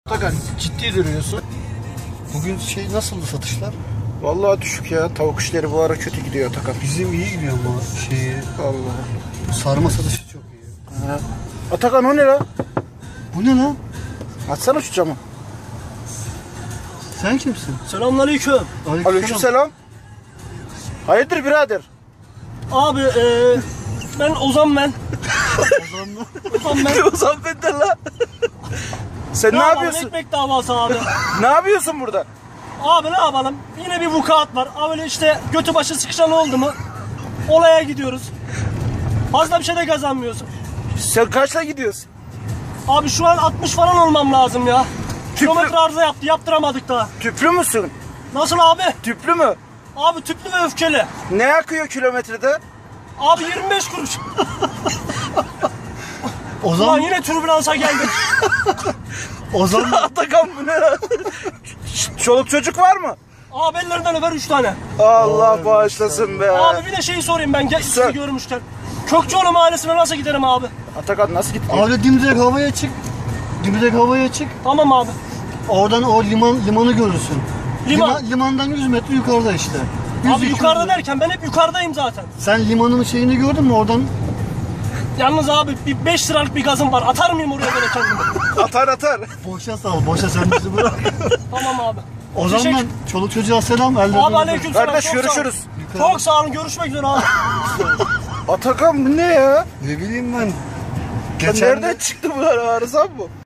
Atakan ciddi duruyorsun. Bugün nasıldı satışlar? Vallahi düşük ya. Tavuk işleri bu ara kötü gidiyor Atakan. Bizim iyi gidiyor ama Allah. sarma satışı çok iyi. Ha. Atakan o ne la? Bu ne lan? Açsana şu camı. Sen kimsin? Selamünaleyküm. Aleykümselam. Hayırdır birader? Abi ben Ozan ben. Ozan ben. Ozan Fender la. Sen ne yapıyorsun? Ekmek davası abi. Ne yapıyorsun burada? Abi ne yapalım? Yine bir vukuat var. Abi işte götü başı sıkışan oldu mu? Olaya gidiyoruz. Fazla bir şey de kazanmıyorsun. Sen kaçla gidiyorsun? Abi şu an 60 falan olmam lazım ya. Kilometre arıza yaptı. Yaptıramadık daha. Tüplü müsün? Nasıl abi? Tüplü mü? Abi tüplü ve öfkeli. Ne yakıyor kilometrede? Abi 25 kuruş. Ozan Ulan yine türbülansa geldik. Ozan Atakan bu ne lan? Çoluk çocuk var mı? Abi ellerinden öper 3 tane. Allah bağışlasın be. Abi bir de şeyi sorayım ben Sen- sizi görmüşken. Kökçüoğlu mahallesine nasıl giderim abi? Atakan nasıl gitti? abi dimdirek havaya çık. Dimdirek havaya çık. Tamam abi. Oradan o limanı görürsün. Liman. Limandan 100 metre yukarıda işte. 100, Abi 200 yukarıda metre. derken ben hep yukarıdayım zaten. Sen limanın şeyini gördün mü oradan? Yalnız abi bir 5 liralık bir gazım var. Atar mıyım oraya böyle kendimi? Atar. Boşa sal, boşa sen bizi bırak. Tamam abi. O zaman Teşekkür- çoluk çocuğa selam. Abi aleykümselam. Kardeş çok sağ olun. görüşürüz. Çok sağ olun. Görüşmek üzere abi. Atakan bu ne ya? Ne bileyim ben. Nereden çıktı bu arıza bu?